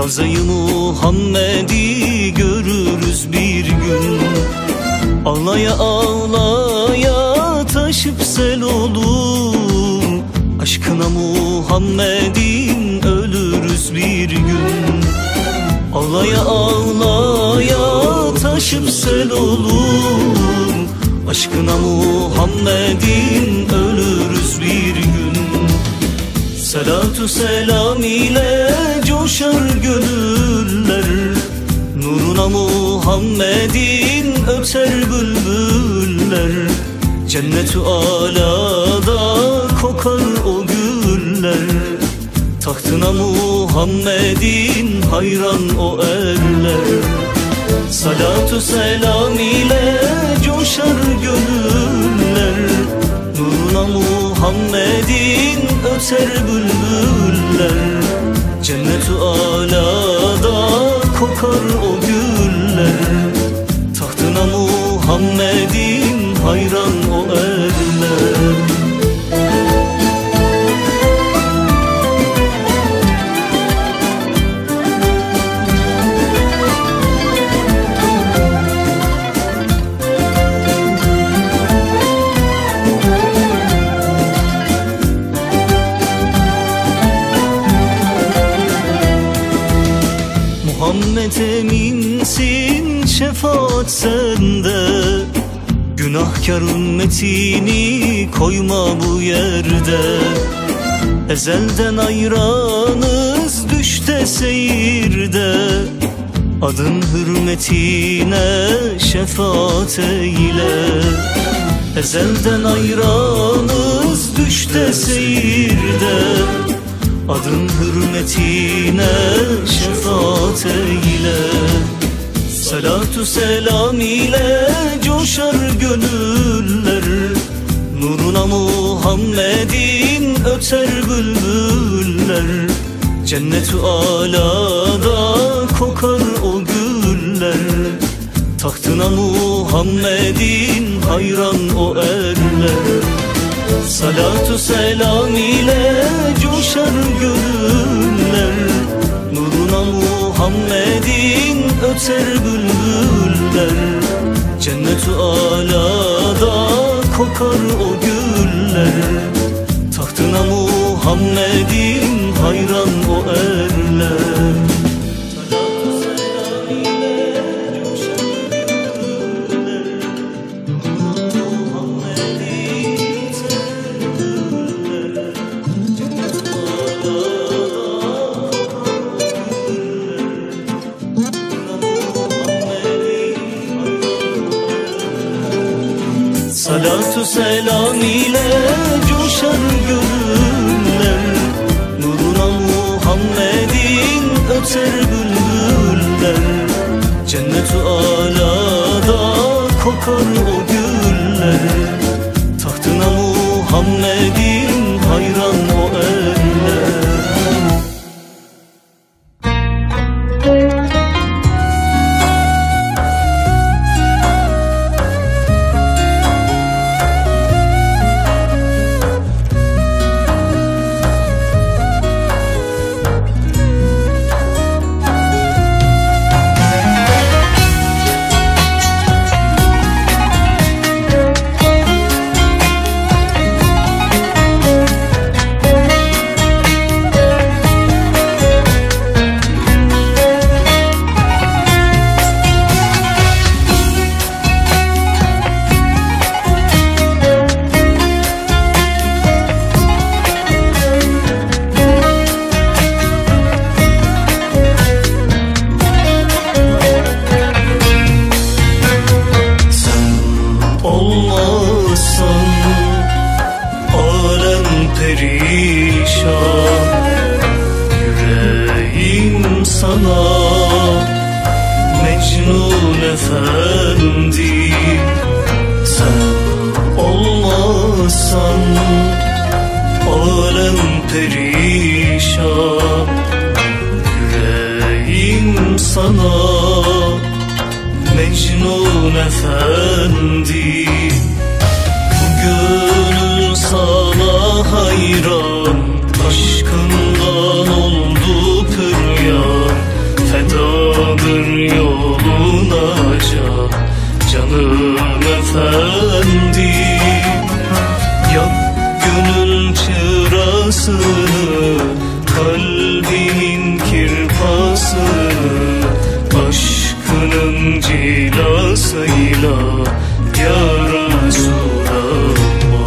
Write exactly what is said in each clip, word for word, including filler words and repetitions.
Ravza-i Muhammed'i görürüz bir gün. Ağlaya ağlaya taşıp sel olur, aşkına Muhammed'in ölürüz bir gün. Ağlaya ağlaya taşıp sel olur, aşkına Muhammed'in ölürüz bir gün. Salatu selam ile coşar gönüller, nuruna Muhammed'in öter bülbüller. Cennet-ü alada kokar o güller, tahtına Muhammed'in hayran o erler. Salatu selam ile coşar gönüller, nuruna Muhammed'in öter bülbüller. Cennet-ü alada kokar o güller, tahtına Muhammed'in hayran o erler. Muhammed eminsin, şefaat sende. Günahkar ümmetini koyma bu yerde. Ezelden ayranız düşte seyirde, adın hürmetine şefaat eyle. Ezelden ayranız düşte seyirde, adın hürmetine şefaat eyle. Salatu selam ile coşar gönüller, nuruna Muhammed'in öter bülbüller. Cennet-ü alada kokar o güller, tahtına Muhammed'in hayran o erler. Salatu selam ile coşar gönüller, nuruna Muhammed'in öter bülbüller. Cennet-ü alada kokar o güller, tahtına Muhammed'in hayran o erler. Salatu selam ile coşar gönüller, nuruna Muhammed'in öter bülbüller. Cennet-ü alada kokar o güller, tahtına Muhammed'in hayran o erler. Yüreğim sana Mecnun efendi, sen olmazsan alem perişan. Yüreğim sana Mecnun efendi, gönül sana hayran, aşkından oldu püryan. fedadır yoluna can, canım efendi. Yak gönül çırasını, kalbimin kirpasını, aşkının cilasıyla ya Resulallah.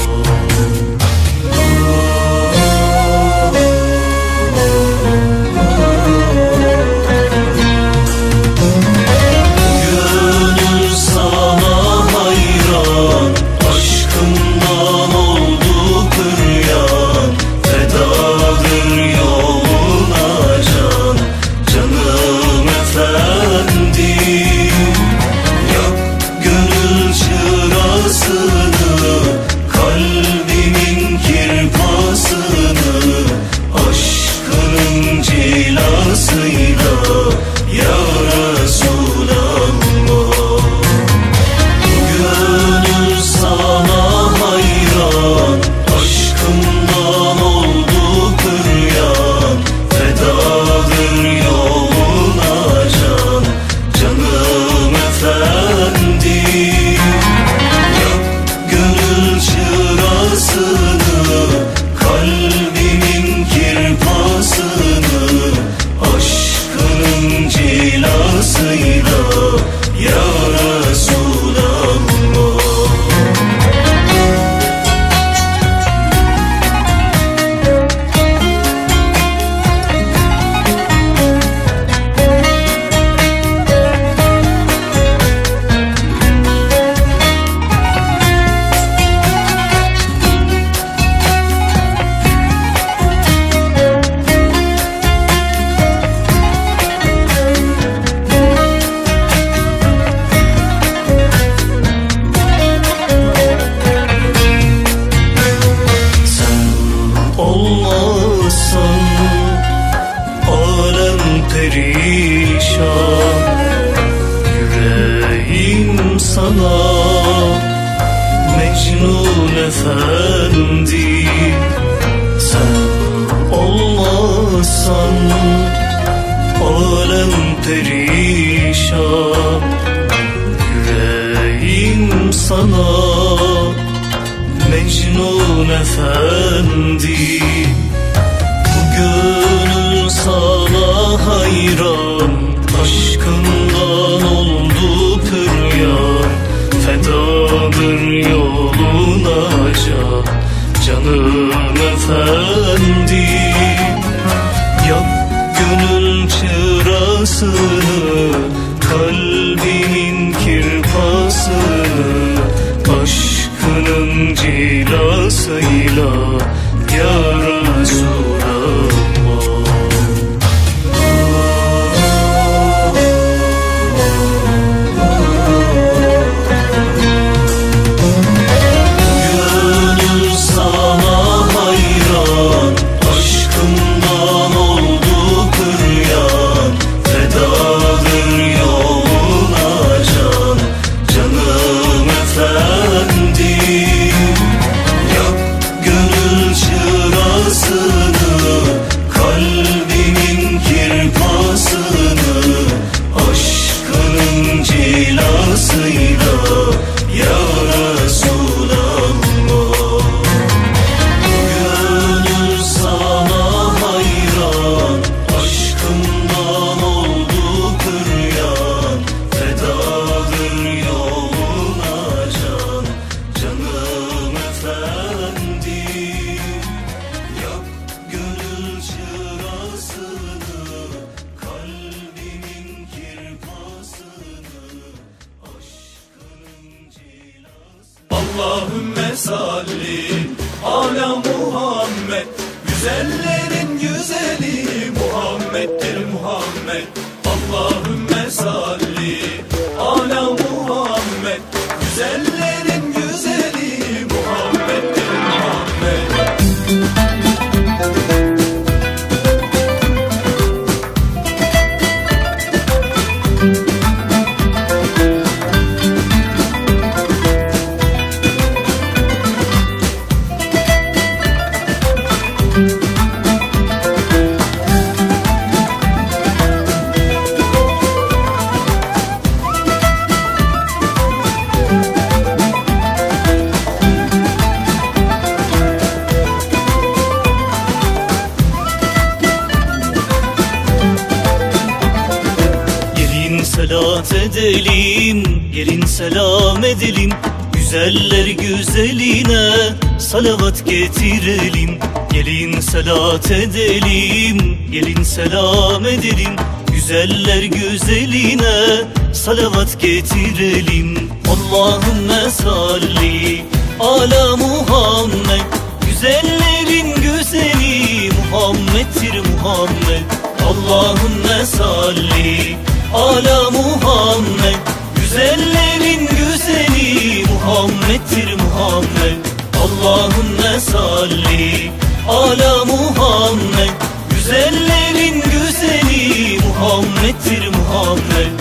Gönül sana hayran, aşkından oldu kıryan, fedadır yoluna can, canım efendi. Yak gönül çırasını, kalbimin kirpasını, aşkının cilasıyla ya Resulallah. Gönül sana hayran, aşkından oldu kıryan, fedadır yoluna can, canım efendi. Yak gönül çırasını, kalbimin kirpasını, aşkının cilasıyla ya Resulallah. Olmazsan alem perişan, yüreğim sana Mecnun efendi. Sen olmazsan alem perişan, yüreğim sana Mecnun efendi. Bu gönül sana hayran, aşkından oldu püryan, fedadır yoluna can, canım efendi. Yak gönül çırasını, kalbimin kirpasını, aşkının cilasıyla ya Resulallah. Gönül sana hayran, aşkından oldu kıryan, fedadır yoluna can, canım efendi. Yak gönül çırasını, kalbimin kirpasını, aşkının cilasıyla ya Resulallah. Gönül sana hayran, aşkından oldu kıryan, fedadır yoluna can, canım efendi. Yak gönül çırasını, kalbimin kirpasını, aşkının cilasını. Allahümme salli ala Muhammed, güzellerin güzeli Muhammed'dir Muhammed. Allahümme salli ala Muhammed, güzellerin güzeli Muhammed'dir Muhammed. salat edelim, gelin selam edelim. Güzeller güzeline salavat getirelim. Gelin salat edelim, gelin selam edelim. Güzeller güzeline salavat getirelim. Allahümme salli ala Muhammed. Güzellerin güzeli Muhammed'tir Muhammed. Allahümme salli ala Muhammed. Güzellerin güzeli Muhammed'tir Muhammed. Allahümme salli ala Muhammed. Güzellerin güzeli Muhammed'tir Muhammed.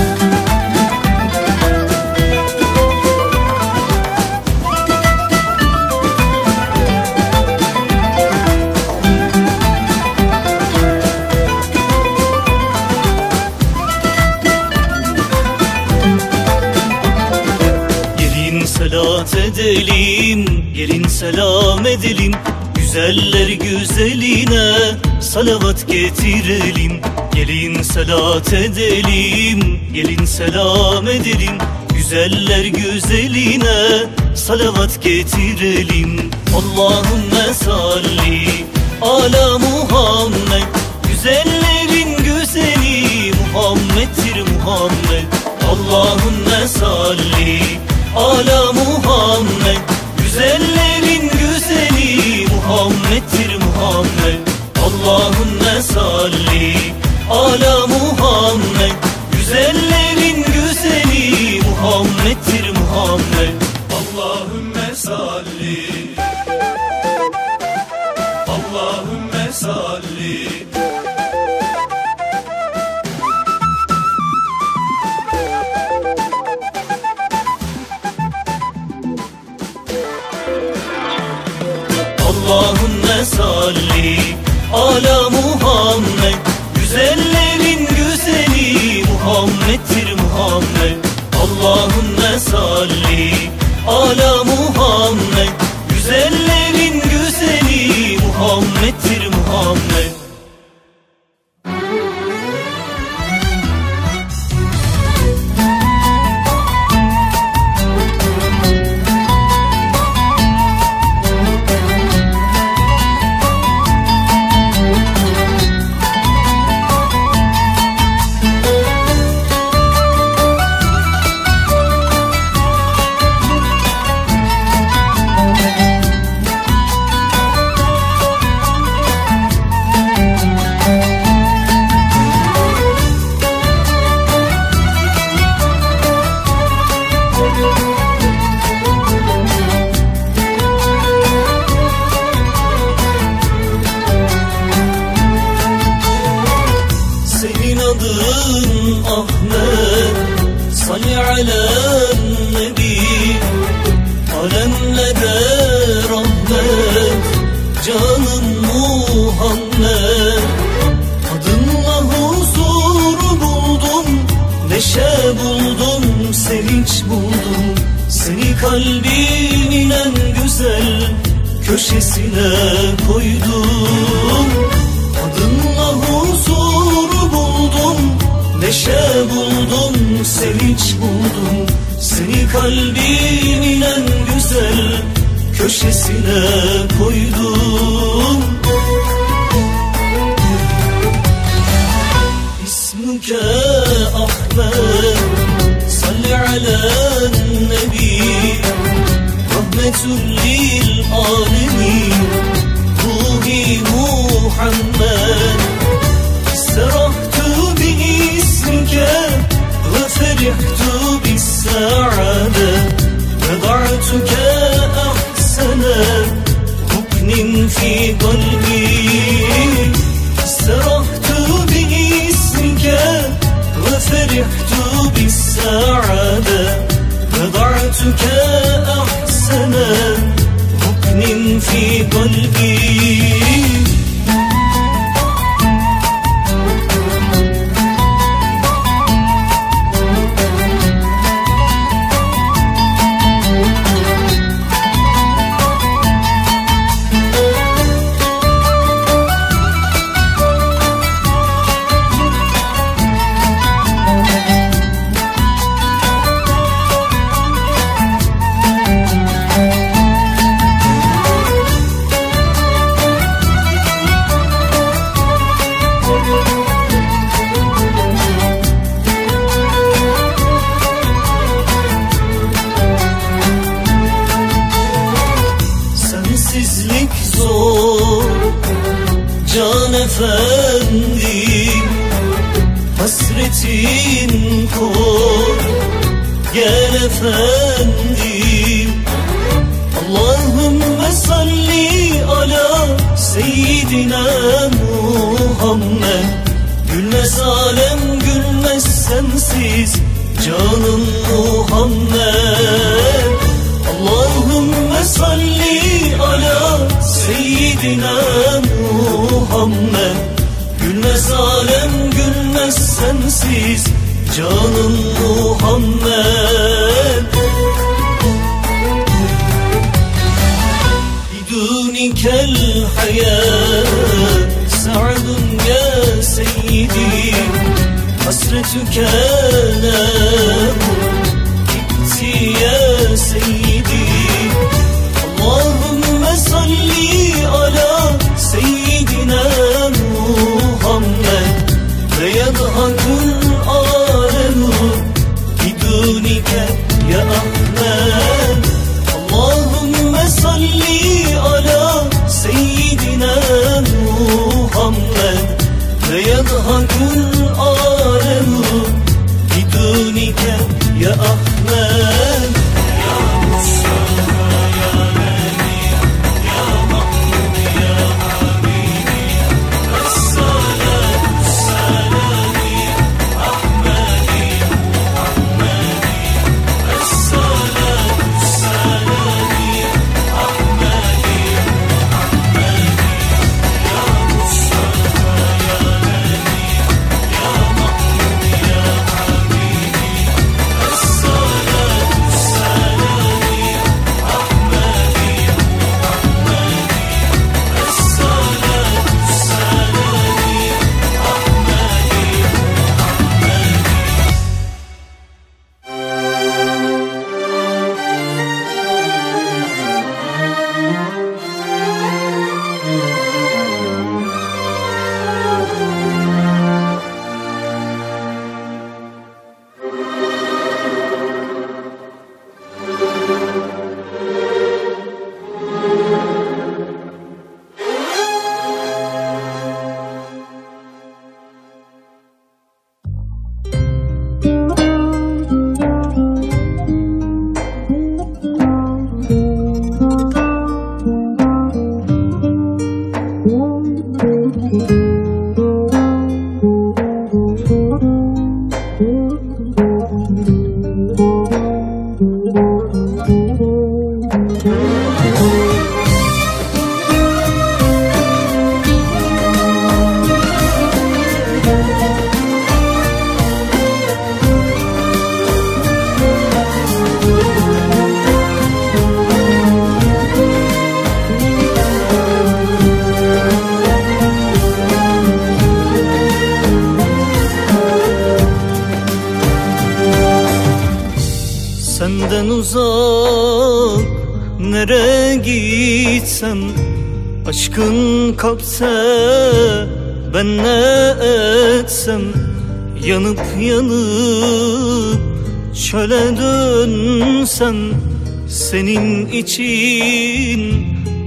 Salat edelim, gelin selam edelim. Güzeller güzeline salavat getirelim. Gelin salat edelim, gelin selam edelim. Güzeller güzeline salavat getirelim. Allahümme salli ala Muhammed. Güzellerin güzeli Muhammed'tir Muhammed. Allahümme salli ala Muhammed. Güzellerin güzeli Muhammed'tir Muhammed. Allahümme salli ala Muhammed. Güzellerin güzeli Muhammed'tir Muhammed. Allahümme salli, Allahümme salli. Allahümme salli ala Muhammed. Güzellerin güzeli Muhammed'tir Muhammed. Allahümme salli ala Muhammed. Güzellerin güzeli Muhammed'tir Muhammed. Adın Ahmet, salli ala Nebi. Alemlere rahmet, canım Muhammed. Adınla huzur buldum, neşe buldum, sevinç buldum. Seni kalbimin en güzel köşesine koydum. Adınla huzur buldum, neşe buldum, sevinç buldum. Seni kalbimin en güzel köşesine koydum. İsmuke Ahmet, salli ala Nebi. Rahmetun lil alemin, ruhi Muhammed. Serahtu bi ismike ve ferihtu bis saade. Veda'tuke ahsene ruknin fi kalbi. Serahtu bi ismike ve ferihtu bis saade. Veda'tuke ahsene ruknin fi kalbi. elin koy. Gel efendim, Allahümme salli ala seyyidina Muhammed. Gülmez alem gülmez sensiz canım Muhammed. Allahümme salli ala seyyidina Muhammed. Gülmez alem gülmez sensiz canım Muhammed. Bidunikel hayat sa'dun ya seyyidi. Hasretüke namu gitti ya seyyidi. Allahümme salli ala seyyidina Muhammed. Ve yadhakul alemu bidunike ya Ahmed. Allahümme salli ala seyyidina Muhammed. Ve yadhakul alemu bidunike ya Ahmed. Ya Mustafa ya Nebi ya Mahmud ya Habibi. Esselatu selami Ahmedi Muhammedi. Esselatu selami Ahmedi Muhammedi. Ya Mustafa ya Nebi ya Mahmud ya Habibi. Esselatu selami Ahmedi Muhammedi. Esselatu selami senden uzak nereye gitsem, aşkın kalpse ben ne etsem. Yanıp yanıp çöle dönsem, senin için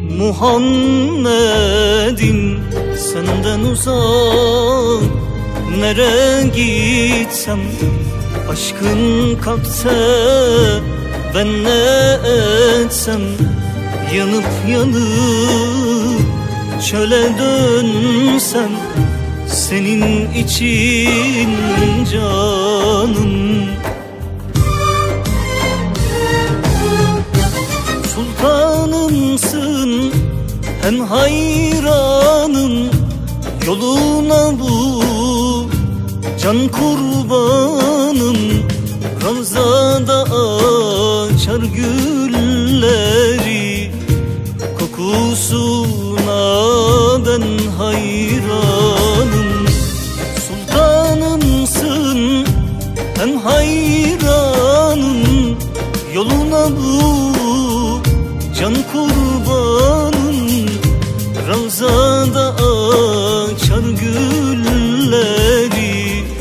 Muhammed'im. Senden uzak nereye gitsem, aşkın kalpse ben ne etsem. Yanıp yanıp çöle dönsem, senin için canım. Sultanımsın hem hayranım, yoluna bu can kurbanım. Ravzada açar gülleri, kokusuna ben hayranım. Sultanımsın hem hayranım, yoluna bu can kurbanım. Ravzada açar gülleri,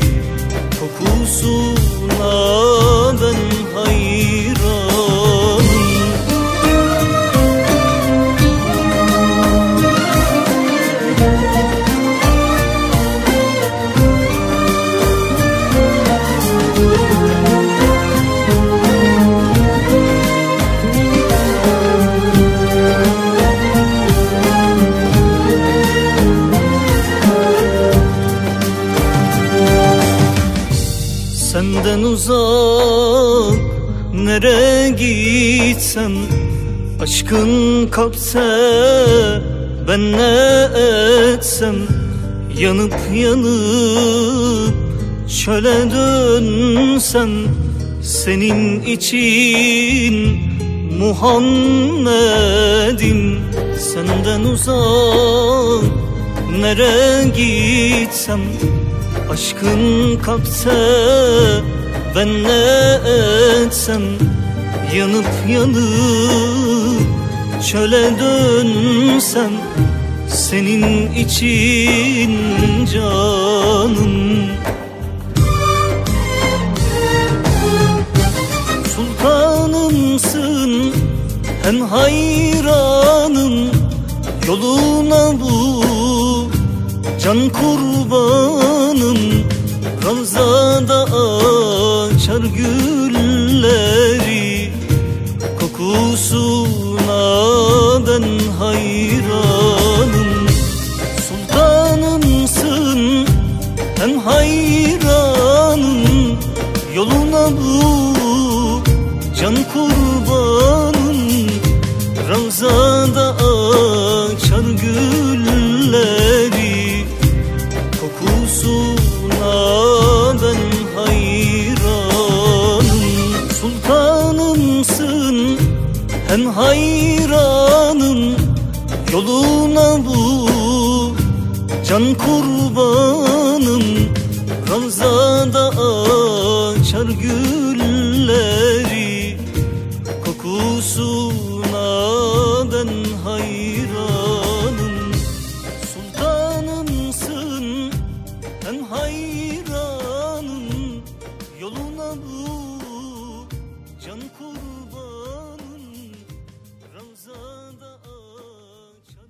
kokusuna ben hayranım. Senden uzak nereye gitsem, aşkın kapse ben ne etsem, yanıp yanıp çöle dönsem, senin için Muhammed'im. Senden uzak nereye gitsem, aşkın kapse ben ne etsem, yanıp yanıp çöle dönsem, senin için canım. Sultanımsın, hem hayranım, yoluna bu can kurbanım. Ravzada açar gülleri, kokusuna ben hayranım. Sultanımsın, hem hayranım, yoluna bu can kurbanım. Ravzada açar gülleri, kokusuna ben hayranım. Sultanımsın, hem hayranım, yoluna bu can kurbanım. Ravzada açar gülleri, kokusuna ben hayranım. Sultanımsın, hem hayranım, yoluna bu can kurbanım. Ravzada açar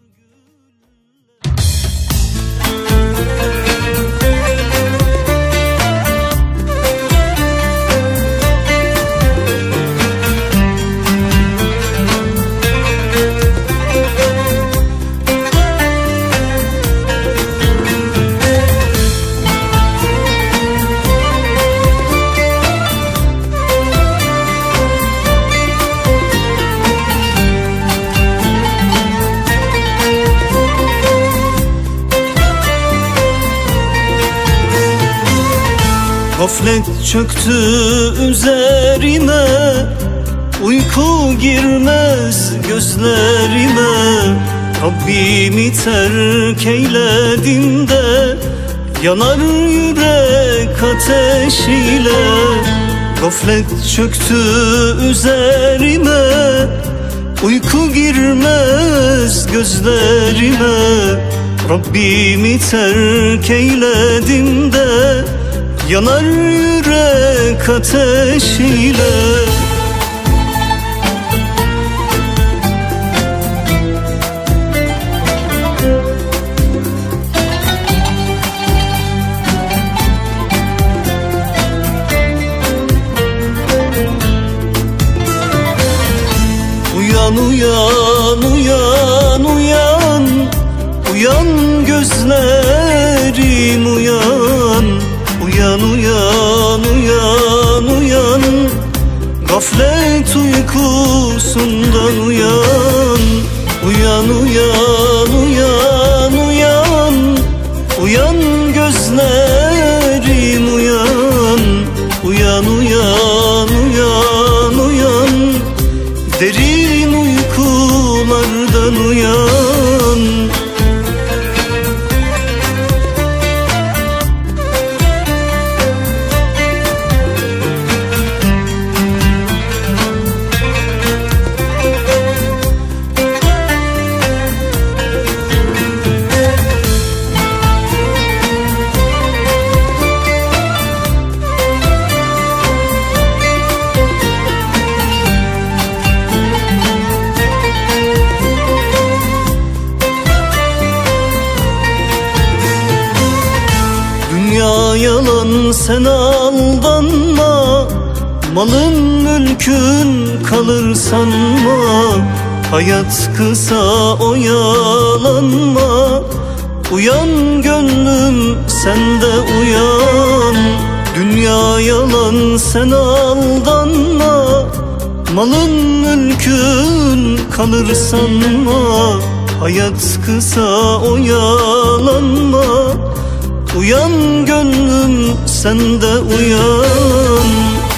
Gaflet çöktü üzerime, uyku girmez gözlerime. Rabbimi terk eyledim de, yanar yürek ateşiyle. Gaflet çöktü üzerime, uyku girmez gözlerime. Rabbimi terk eyledim de, yanar yürek ateşiyle. Uyan uyan uyan uyan, uyan gözlerim uyan. Uyan uyan uyan uyan, gaflet uykusundan uyan. Uyan uyan uyan uyan, uyan gözlerim uyan. Uyan uyan uyan uyan, derin uykulardan uyan. Dünya yalan, sen aldanma, malın mülkün kalır sanma. Hayat kısa, oyalanma. Uyan gönlüm, sen de uyan. Dünya yalan, sen aldanma. Malın mülkün kalır sanma. Hayat kısa, oyalanma. Uyan gönlüm, sen de uyan.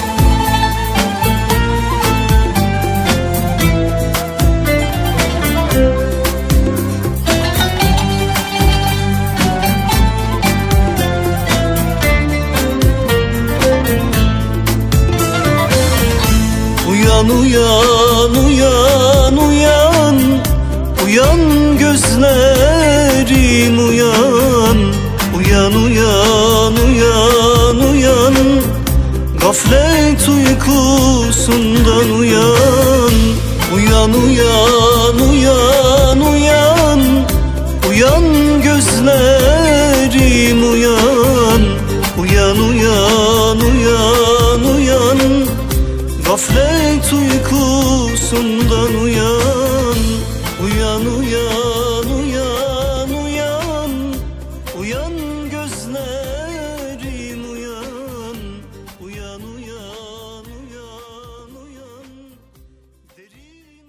Uyan, uyan, uyan, uyan. Uyan gözlerim, uyan. Uyan, uyan, uyan, uyan. Gaflet uykusundan uyan. Uyan, uyan, uyan, uyan. Uyan gözlerim, uyan. Uyan, uyan, uyan, uyan. Gaflet uykusundan uyan. Uyan, uyan, uyan, uyan. Uyan gözlerim, uyan. Uyan, uyan, uyan, uyan. Derin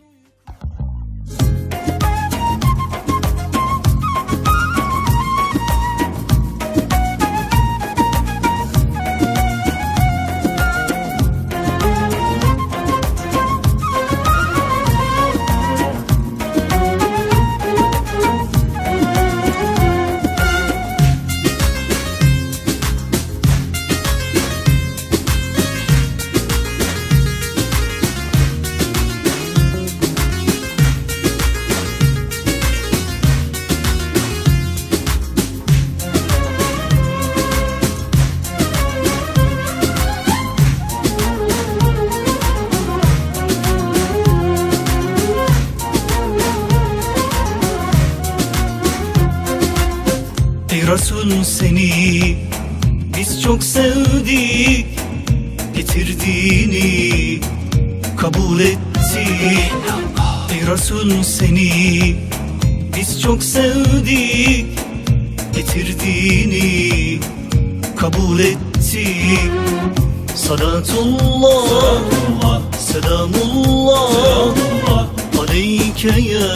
Ey Resul, seni biz çok sevdik, getirdiğini kabul ettik. Ey Resul, seni biz çok sevdik, getirdiğini kabul ettik. Salatullah, selamullah aleyke ya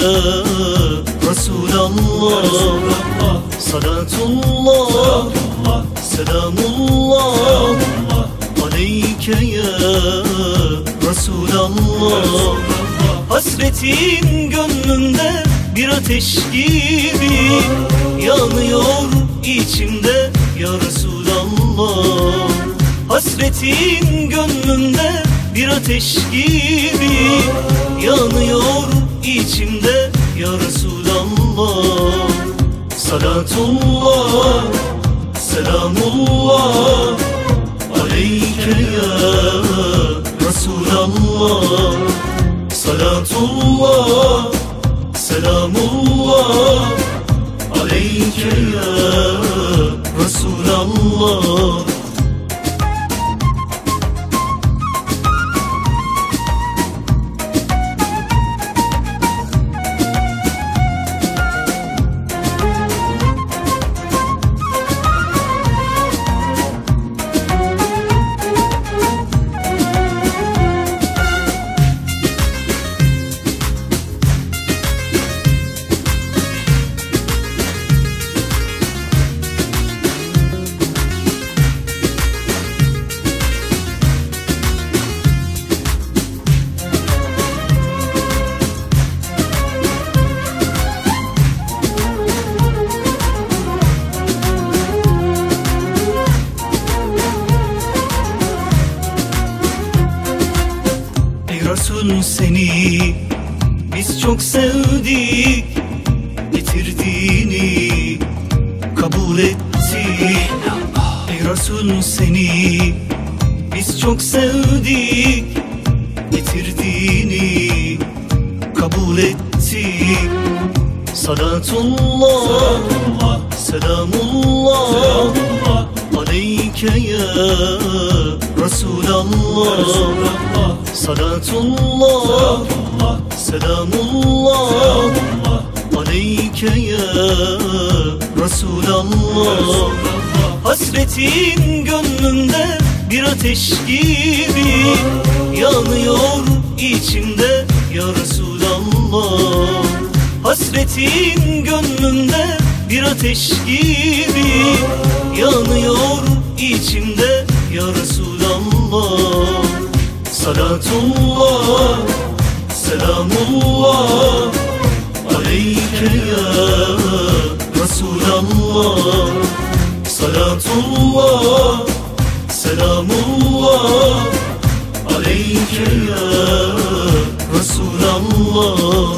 Resulallah. Salatullah, selamullah aleyke ya Resulallah. Hasretin gönlümde bir ateş gibi yanıyor içimde ya Resulallah. Hasretin gönlümde bir ateş gibi yanıyor içimde ya Resulallah. Salatullah, selamullah aleyke ya Resulallah. Salatullah, selamullah aleyke ya Resulallah. Resul, seni biz çok sevdik, getirdiğini kabul ettik. Ey Resul, seni biz çok sevdik, getirdiğini kabul ettik. Salatullah, selamullah aleyke ya Resulallah. Salatullah, selamullah aleyke ya Resulallah. Hasretin gönlümde bir ateş gibi yanıyor içimde ya Resulallah. Hasretin gönlümde bir ateş gibi yanıyor içimde ya Resulallah. Salatullah, selamullah aleyke ya Resulallah. Salatullah, selamullah aleyke ya Resulallah.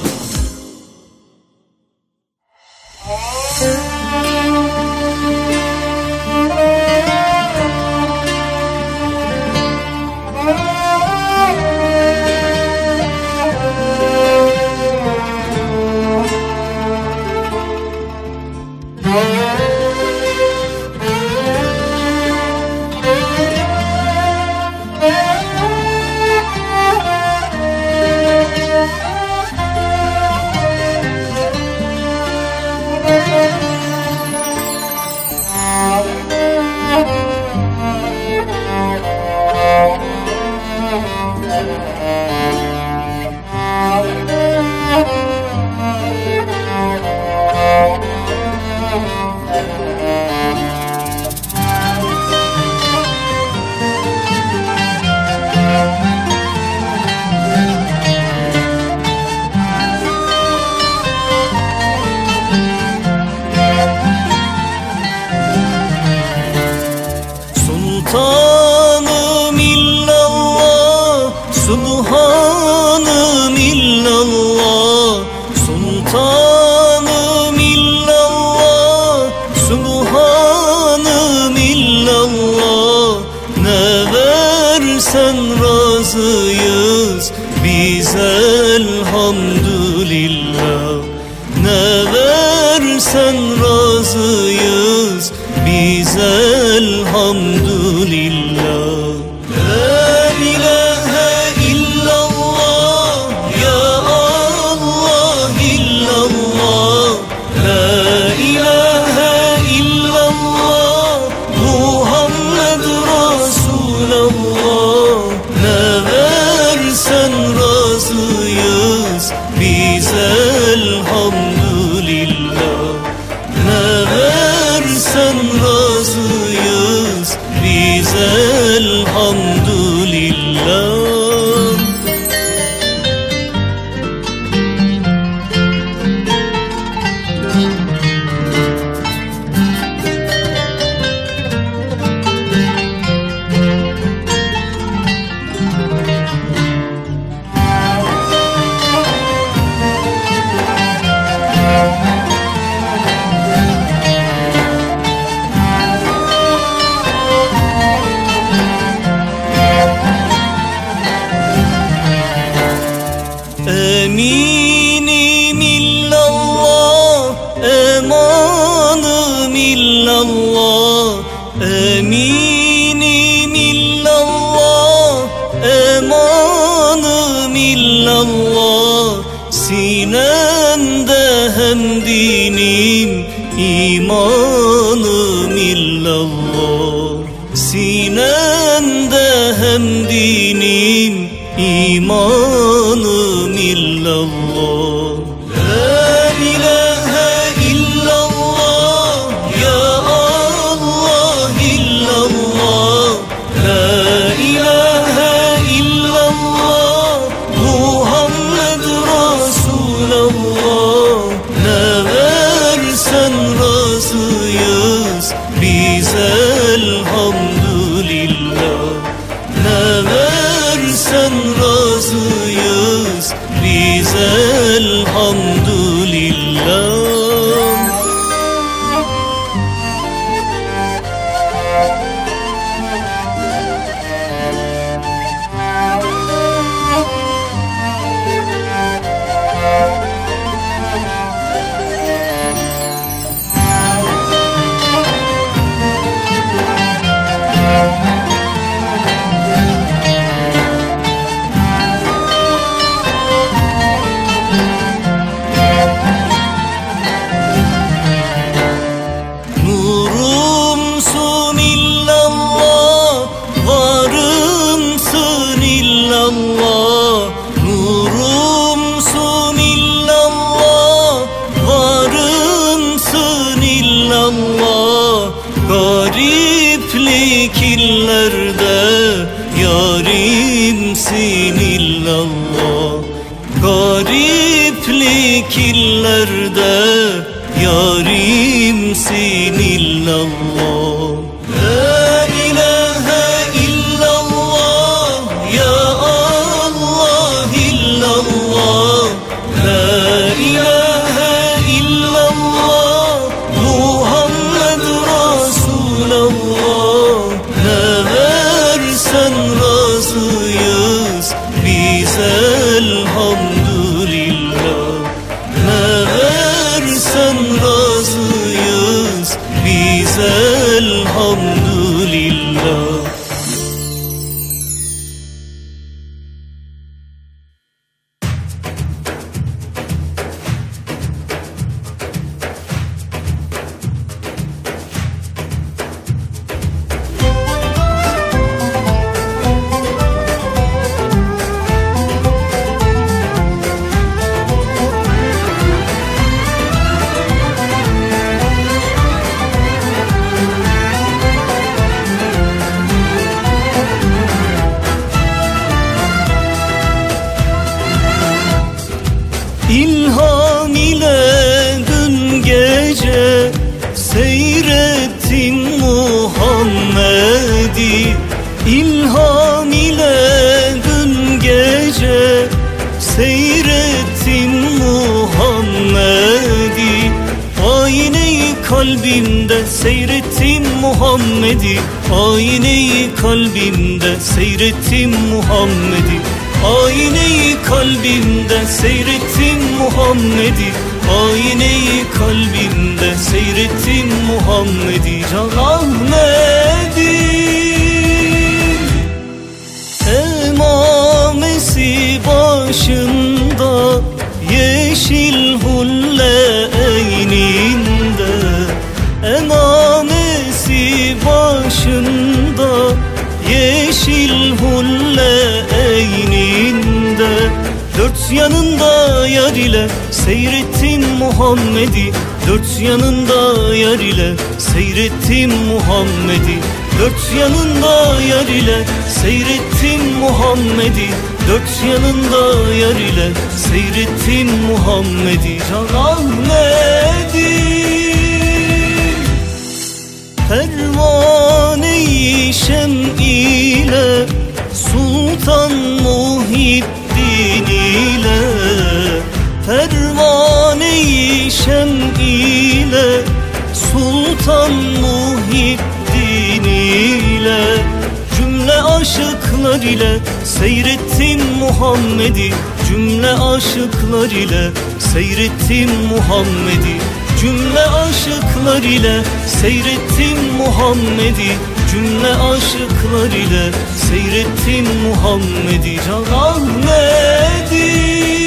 Sultanım illallah, Subhanım illallah. Sultanım illallah, Subhanım illallah. Ne versen razıyız biz elhamdülillah. Ne versen razıyız biz elhamdülillah. La ilahe illallah ya Allah illallah. La ilahe illallah Muhammed Resulallah. Ne versen razıyız biz elhamdülillah. Ne versen razıyız biz elhamdülillah. Eminim illallah, emanım illallah. Eminim illallah, emanım illallah. Sinemde hem dinim, imanım illallah. Sinemde hem dinim, imanım illallah. La ilahe illallah ya Allah illallah. La ilahe illallah Muhammed Resulallah. Ne versen razıyım yarimsin illallah. Gariplik illerde yarimsin illallah. La ilahe illallah ya Allah illallah. La ilahe illallah Muhammed Resulallah. Ne versen razıyız biz elhamdülillah. Ne versen razıyız biz elhamdülillah. İlham ile dün gece seyrettim Muhammed'i. İlham ile dün gece seyrettim Muhammed'i. Ayneyi kalbimde seyrettim Muhammed'i. Ayneyi kalbimde seyrettim Muhammed'i. Ayneyi kalbimde seyrettim Muhammed'i. Ayneyi kalbimde seyrettim Muhammed'i. Can Ahmet'im emamesi başında, yeşil hulle eyninde. Emamesi başında, yeşil hulle eyninde. Dört yanında yar ile seyrettim Muhammed'i. Dört yanında yar ile seyrettim Muhammed'i. Dört yanında yar ile seyrettim Muhammed'i. Dört yanında yar ile seyrettim Muhammed'i. Can Ahmet'im pervane-i şem ile, Sultan Muhiddin ile. Pervane-i şem ile, Sultan Muhiddin ile. Cümle aşıklar ile seyrettim Muhammed'i. Cümle aşıklar ile seyrettim Muhammed'i. Cümle aşıklar ile seyrettim Muhammed'i. Cümle aşıklar ile seyrettim Muhammed'i. Can Ahmet'im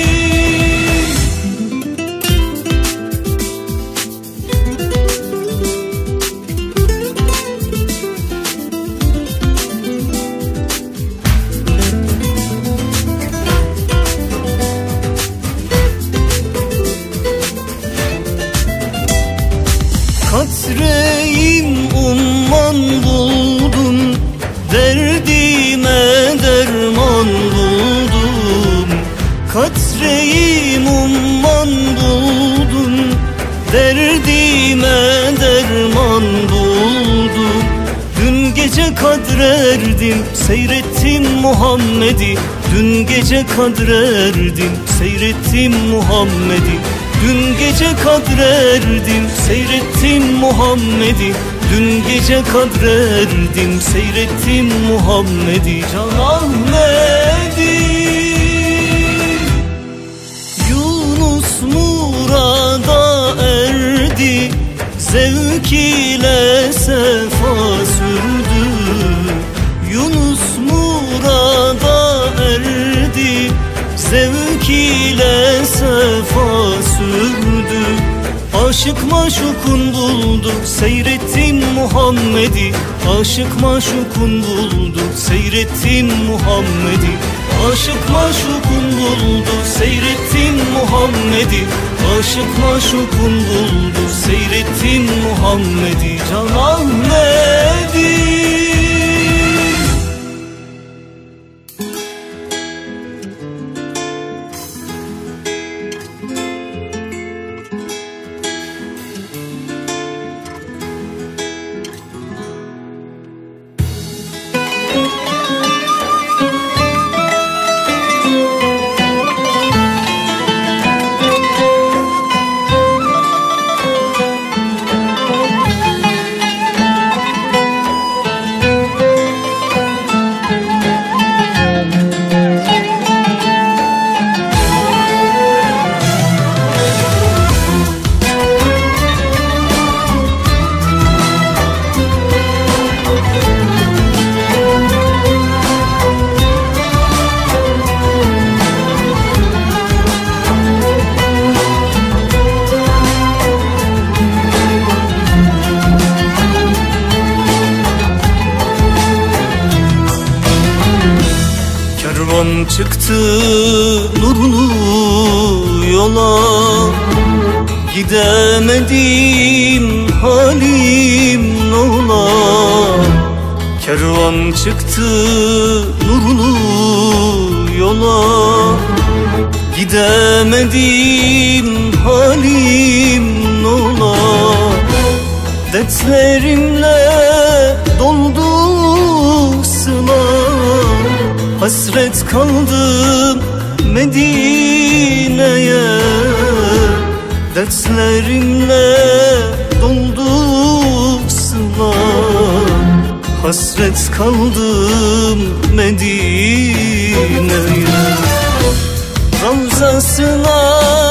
Katre'yim umman buldum, derdime derman buldum. Katre'yim umman buldum, derdime derman buldum. Dün gece kadrerdim, seyrettim Muhammed'i. Dün gece kadrerdim, seyrettim Muhammed'i. Dün gece kadrerdim, seyrettim Muhammed'i. Dün gece kadrerdim, seyrettim Muhammed'i. Can Ahmet'im Yunus murada erdi, zevk ile sefa sürdü. Yunus murada erdi, zevk ile sefa sürdü. Aşık maşukun buldu, seyrettim Muhammed'i. Aşık maşukun buldu, seyrettim Muhammed'i. Aşık maşukun buldu, seyrettim Muhammed'i. Aşık maşukun buldu, seyrettim Muhammed'i. Can Ahmet'im Kervan çıktı nurlu yola, gidemedim halim nola. Kervan çıktı nurlu yola, gidemedim halim nola. Dertlerimle doldu sıla, hasret kaldım Medine'ye. Dertlerimle doldu sıla, hasret kaldım Medine'ye. Ravzasına,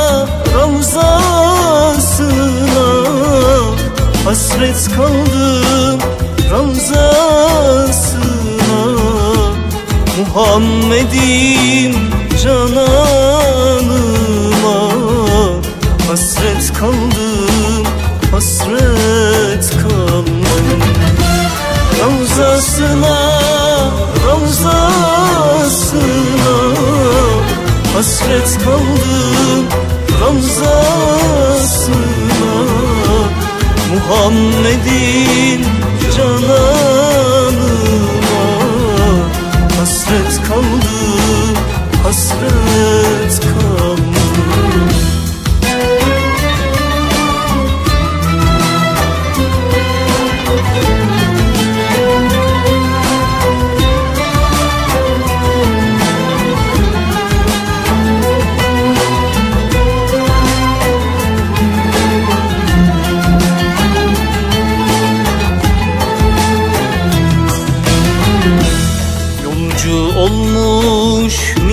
Ravzasına hasret kaldım, Ravzasına. Muhammed'im cananıma hasret kaldım, hasret kaldım. Ravzasına, Ravzasına hasret kaldım, Ravzasına. Muhammed'in cananıma hasret kaldım, hasret kaldım. Olmuş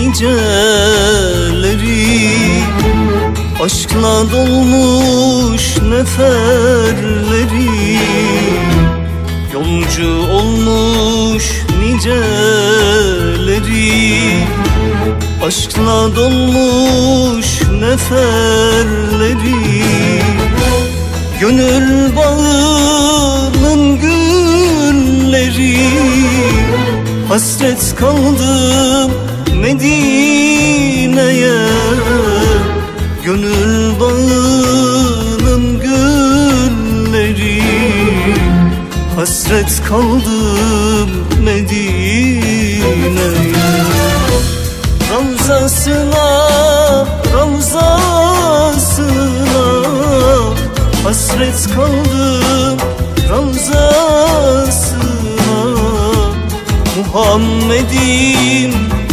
niceleri, aşkla dolmuş neferleri. Yolcu olmuş niceleri, aşkla dolmuş neferleri. Gönül bağının gülleri, hasret kaldım Medine'ye. Gönül bağının gülleri, hasret kaldım Medine'ye. Ravzasına, Ravzasına hasret kaldım, Ravzasına. Muhammed'im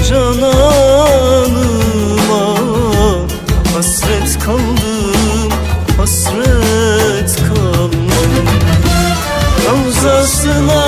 cananıma hasret kaldım, hasret kaldım. Ravzasına,